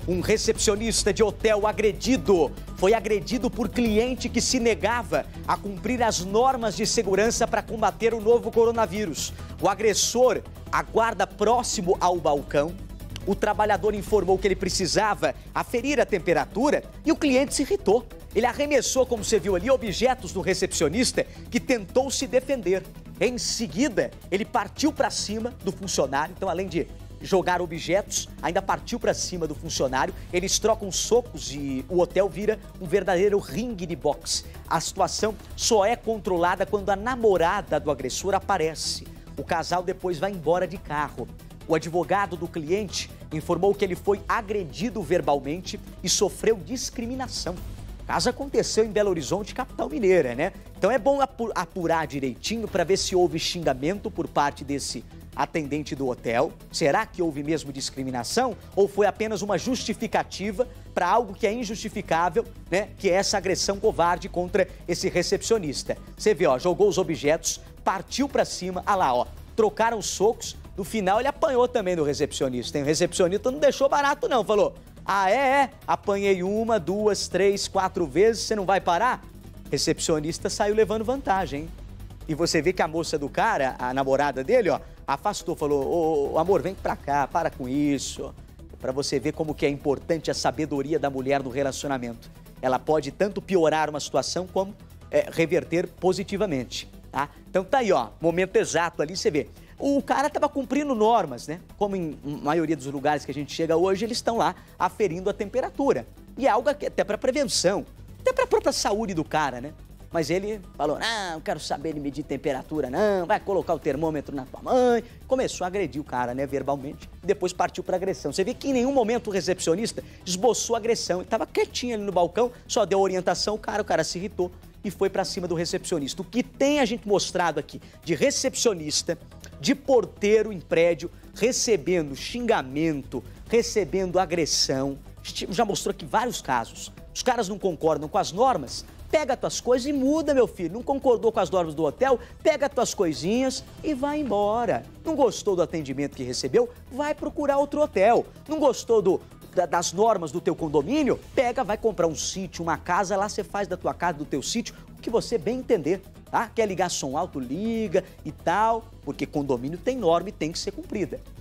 Um recepcionista de hotel agredido. Foi agredido por cliente que se negava a cumprir as normas de segurança para combater o novo coronavírus. O agressor aguarda próximo ao balcão. O trabalhador informou que ele precisava aferir a temperatura e o cliente se irritou. Ele arremessou, como você viu ali, objetos do recepcionista que tentou se defender. Em seguida, ele partiu para cima do funcionário. Então, além de jogar objetos, ainda partiu para cima do funcionário. Eles trocam socos e o hotel vira um verdadeiro ringue de boxe. A situação só é controlada quando a namorada do agressor aparece. O casal depois vai embora de carro. O advogado do cliente informou que ele foi agredido verbalmente e sofreu discriminação. O caso aconteceu em Belo Horizonte, capital mineira, né? Então é bom apurar direitinho para ver se houve xingamento por parte desse atendente do hotel. Será que houve mesmo discriminação ou foi apenas uma justificativa para algo que é injustificável, né? Que é essa agressão covarde contra esse recepcionista. Você vê, ó, jogou os objetos, partiu para cima, ah lá, ó, trocaram os socos. No final ele apanhou também do recepcionista, hein? O recepcionista não deixou barato não, falou: ah, apanhei 1, 2, 3, 4 vezes, você não vai parar? Recepcionista saiu levando vantagem, hein? E você vê que a moça do cara, a namorada dele, ó, afastou, falou: ô, amor, vem pra cá, para com isso. Pra você ver como que é importante a sabedoria da mulher no relacionamento. Ela pode tanto piorar uma situação como reverter positivamente, tá? Então tá aí, ó, momento exato ali, você vê. O cara estava cumprindo normas, né? Como em maioria dos lugares que a gente chega hoje, eles estão lá aferindo a temperatura. E é algo até para prevenção, até para a própria saúde do cara, né? Mas ele falou: não quero saber de medir temperatura, não, vai colocar o termômetro na tua mãe. Começou a agredir o cara, né, verbalmente, e depois partiu para agressão. Você vê que em nenhum momento o recepcionista esboçou agressão. Ele estava quietinho ali no balcão, só deu orientação, o cara se irritou e foi para cima do recepcionista. O que tem a gente mostrado aqui de recepcionista, de porteiro em prédio, recebendo xingamento, recebendo agressão. Já mostrou aqui vários casos. Os caras não concordam com as normas, pega as tuas coisas e muda, meu filho. Não concordou com as normas do hotel, pega as tuas coisinhas e vai embora. Não gostou do atendimento que recebeu, vai procurar outro hotel. Não gostou das normas do teu condomínio, pega, vai comprar um sítio, uma casa, lá você faz da tua casa, do teu sítio, o que você bem entender. Tá? Quer ligar som alto, liga e tal, porque condomínio tem norma e tem que ser cumprida.